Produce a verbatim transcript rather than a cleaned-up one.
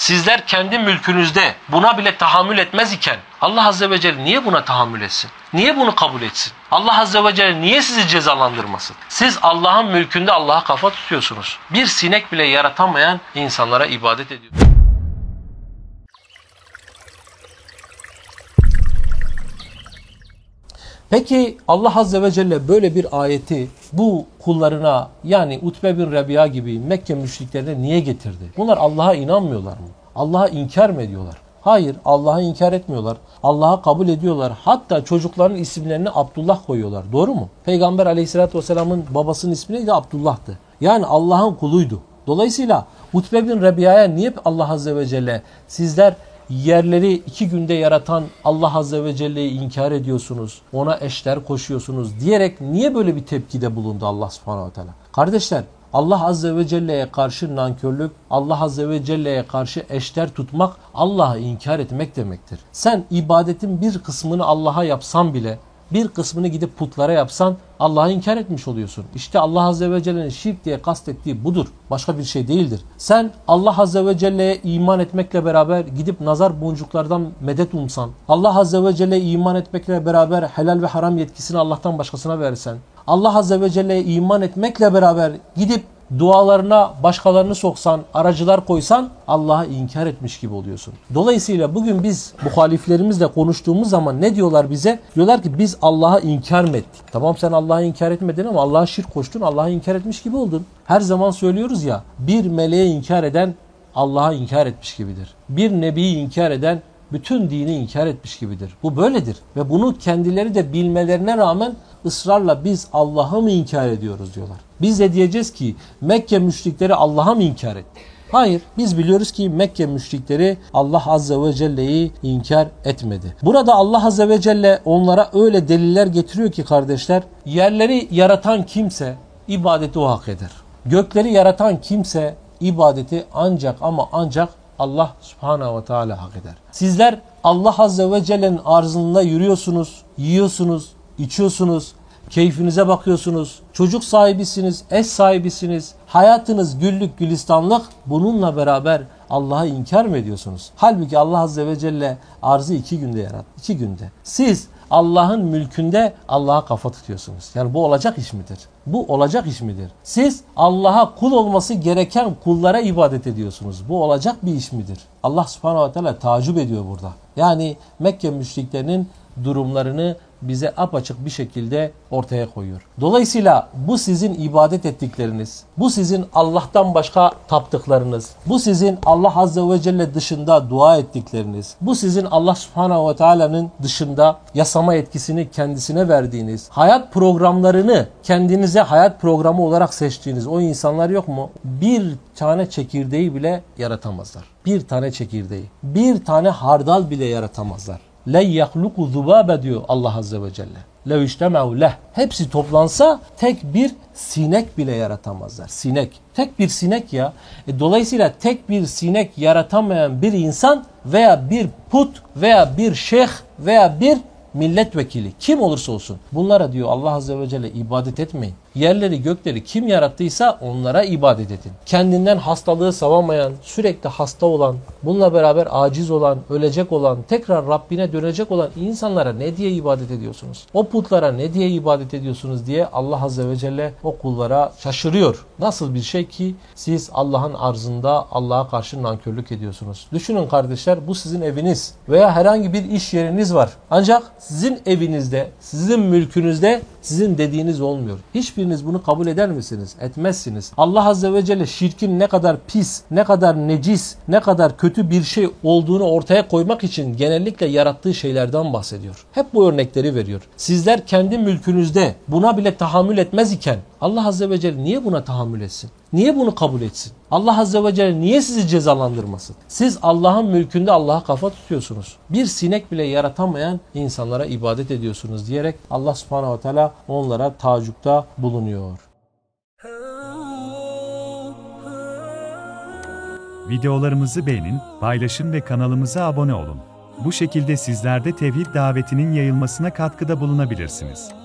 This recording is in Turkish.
Sizler kendi mülkünüzde buna bile tahammül etmez iken Allah Azze ve Celle niye buna tahammül etsin? Niye bunu kabul etsin? Allah Azze ve Celle niye sizi cezalandırmasın? Siz Allah'ın mülkünde Allah'a kafa tutuyorsunuz. Bir sinek bile yaratamayan insanlara ibadet ediyorsunuz. Peki Allah Azze ve Celle böyle bir ayeti bu kullarına, yani Utbe bin Rebi'a gibi Mekke müşriklerine niye getirdi? Bunlar Allah'a inanmıyorlar mı? Allah'a inkar mı ediyorlar? Hayır, Allah'a inkar etmiyorlar. Allah'a kabul ediyorlar. Hatta çocukların isimlerini Abdullah koyuyorlar. Doğru mu? Peygamber Aleyhisselatü Vesselam'ın babasının ismi de Abdullah'tı. Yani Allah'ın kuluydu. Dolayısıyla Utbe bin Rebi'a'ya niye Allah Azze ve Celle sizler yerleri iki günde yaratan Allah Azze ve Celle'yi inkar ediyorsunuz, ona eşler koşuyorsunuz diyerek niye böyle bir tepkide bulundu Allah Subhanahu ve Teala? Kardeşler, Allah Azze ve Celle'ye karşı nankörlük, Allah Azze ve Celle'ye karşı eşler tutmak, Allah'ı inkar etmek demektir. Sen ibadetin bir kısmını Allah'a yapsan bile, bir kısmını gidip putlara yapsan Allah'ı inkar etmiş oluyorsun. İşte Allah Azze ve Celle'nin şirk diye kastettiği budur. Başka bir şey değildir. Sen Allah Azze ve Celle'ye iman etmekle beraber gidip nazar boncuklardan medet umsan, Allah Azze ve Celle'ye iman etmekle beraber helal ve haram yetkisini Allah'tan başkasına versen, Allah Azze ve Celle'ye iman etmekle beraber gidip dualarına başkalarını soksan, aracılar koysan Allah'ı inkar etmiş gibi oluyorsun. Dolayısıyla bugün biz muhaliflerimizle konuştuğumuz zaman ne diyorlar bize? Diyorlar ki biz Allah'ı inkar mı ettik? Tamam, sen Allah'ı inkar etmedin ama Allah'a şirk koştun, Allah'ı inkar etmiş gibi oldun. Her zaman söylüyoruz ya, bir meleği inkar eden Allah'a inkar etmiş gibidir. Bir nebiyi inkar eden bütün dini inkar etmiş gibidir. Bu böyledir. Ve bunu kendileri de bilmelerine rağmen ısrarla biz Allah'ı mı inkar ediyoruz diyorlar. Biz de diyeceğiz ki Mekke müşrikleri Allah'a mı inkar etti? Hayır, biz biliyoruz ki Mekke müşrikleri Allah Azze ve Celle'yi inkar etmedi. Burada Allah Azze ve Celle onlara öyle deliller getiriyor ki kardeşler, yerleri yaratan kimse ibadeti o hak eder. Gökleri yaratan kimse ibadeti ancak ama ancak Allah Subhanahu ve Teala hak eder. Sizler Allah Azze ve Celle'nin arzında yürüyorsunuz, yiyorsunuz, içiyorsunuz, keyfinize bakıyorsunuz, çocuk sahibisiniz, eş sahibisiniz, hayatınız güllük gülistanlık, bununla beraber Allah'ı inkar mı ediyorsunuz? Halbuki Allah Azze ve Celle arzı iki günde yarattı. İki günde. Siz Allah'ın mülkünde Allah'a kafa tutuyorsunuz. Yani bu olacak iş midir? Bu olacak iş midir? Siz Allah'a kul olması gereken kullara ibadet ediyorsunuz. Bu olacak bir iş midir? Allah Subhanahu ve Teala tacip ediyor burada. Yani Mekke müşriklerinin durumlarını bize apaçık bir şekilde ortaya koyuyor. Dolayısıyla bu sizin ibadet ettikleriniz, bu sizin Allah'tan başka taptıklarınız, bu sizin Allah Azze ve Celle dışında dua ettikleriniz, bu sizin Allah Subhanahu ve Teala'nın dışında yasama etkisini kendisine verdiğiniz, hayat programlarını kendinize hayat programı olarak seçtiğiniz o insanlar yok mu? Bir tane çekirdeği bile yaratamazlar. Bir tane çekirdeği, bir tane hardal bile yaratamazlar. Le yahluku zubabe diyor Allah Azze ve Celle. Le iştemeu leh. Hepsi toplansa tek bir sinek bile yaratamazlar. Sinek. Tek bir sinek ya. E, dolayısıyla tek bir sinek yaratamayan bir insan veya bir put veya bir şeyh veya bir milletvekili kim olursa olsun bunlara diyor Allah Azze ve Celle ibadet etmeyin. Yerleri gökleri kim yarattıysa onlara ibadet edin. Kendinden hastalığı savamayan, sürekli hasta olan, bununla beraber aciz olan, ölecek olan, tekrar Rabbine dönecek olan insanlara ne diye ibadet ediyorsunuz? O putlara ne diye ibadet ediyorsunuz diye Allah Azze ve Celle o kullara şaşırıyor. Nasıl bir şey ki siz Allah'ın arzında Allah'a karşı nankörlük ediyorsunuz. Düşünün kardeşler, bu sizin eviniz veya herhangi bir iş yeriniz var. Ancak sizin evinizde, sizin mülkünüzde sizin dediğiniz olmuyor. Hiçbiriniz bunu kabul eder misiniz? Etmezsiniz. Allah Azze ve Celle şirkin ne kadar pis, ne kadar necis, ne kadar kötü bir şey olduğunu ortaya koymak için genellikle yarattığı şeylerden bahsediyor. Hep bu örnekleri veriyor. Sizler kendi mülkünüzde buna bile tahammül etmez iken Allah Azze ve Celle niye buna tahammül etsin? Niye bunu kabul etsin? Allah Azze ve Celle niye sizi cezalandırmasın? Siz Allah'ın mülkünde Allah'a kafa tutuyorsunuz. Bir sinek bile yaratamayan insanlara ibadet ediyorsunuz diyerek Allah Subhanahu ve Teala onlara tacukta bulunuyor. Videolarımızı beğenin, paylaşın ve kanalımıza abone olun. Bu şekilde sizler de tevhid davetinin yayılmasına katkıda bulunabilirsiniz.